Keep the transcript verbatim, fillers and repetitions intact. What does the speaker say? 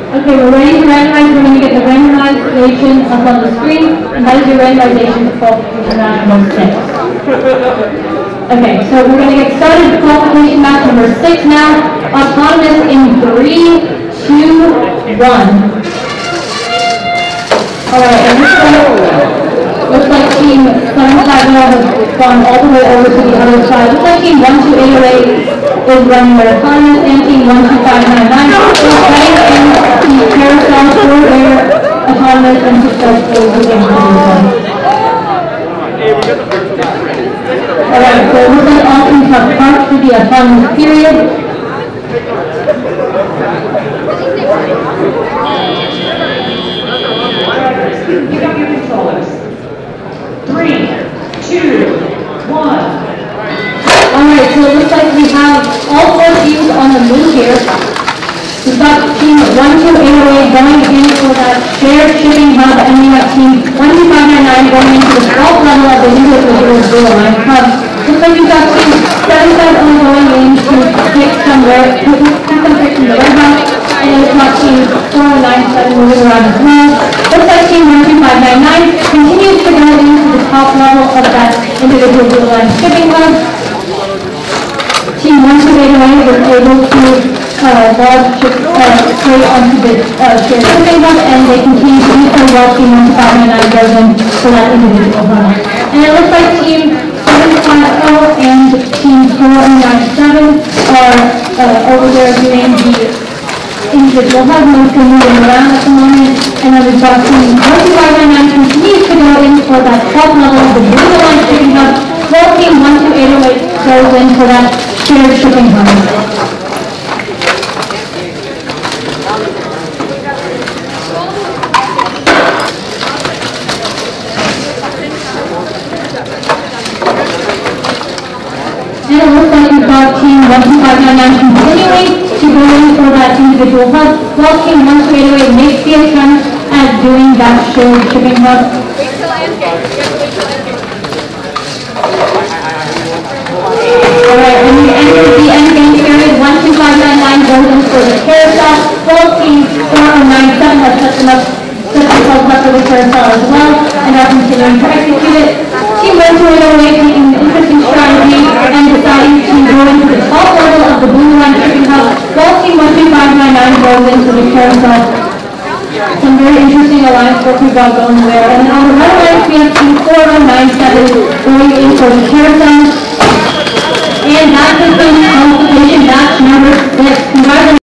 Okay, we're ready to randomize. We're going to get the randomization up on the screen, and that is your randomization for qualification round number six. Okay, so we're going to get started with qualification match number six now. Autonomous in three, two, one. Alright, and this one looks like team seven five zero has gone all the way over to the other side. Looks like team one two eight zero eight is running their autonomous, and team one two five nine nine is running in the carousel for their autonomous and successful within the Alright, so it looks like all teams have parked for the autonomous period. Pick up your controllers. Three, two, one. Alright, so it looks like we have all four teams on the move here. We've got team one two eight zero eight going in for that shared shipping hub, and we have team one two five nine nine going into the twelfth level of the individual zero line hub. Looks like we've got team seven five zero going in to pick some rare, pick some picks from the warehouse, and then we've got team four oh nine seven moving around as well. Looks like team one two five nine nine continues to go into the top level of that individual zero line shipping hub. Team one two eight zero eight was able to uh, log ship, uh, straight onto the uh, shared shipping hub, and they continue to do so while team one two five nine nine goes in for that individual hub. And it looks like team seven five zero and team four oh nine seven are uh, over there doing the individual hub, mostly moving around at the moment. And then we've got team one two five nine nine continues to go in for that top level of the blue line shipping hub, while team one two eight zero eight goes in for that shared shipping hub. And it looks like we've got team one two five nine nine continuing to go in for that individual hub, while team one two eight zero eight makes the attempt at doing that shared shipping hub. Alright, when we enter the end game period, one two five nine nine goes in for the carousel, while team four oh nine seven has set them up, set themselves up for the carousel as well, and are continuing to execute it. Team one two eight zero eight taking an interesting strategy and deciding to go into the top level of the blue line shipping hub, while team one two five nine nine goes into the carousel. Some very interesting alliance work we've got going there. And then on the right line, we have team four oh nine seven going in for the carousel. And that has been qualification match number six. Congratulations.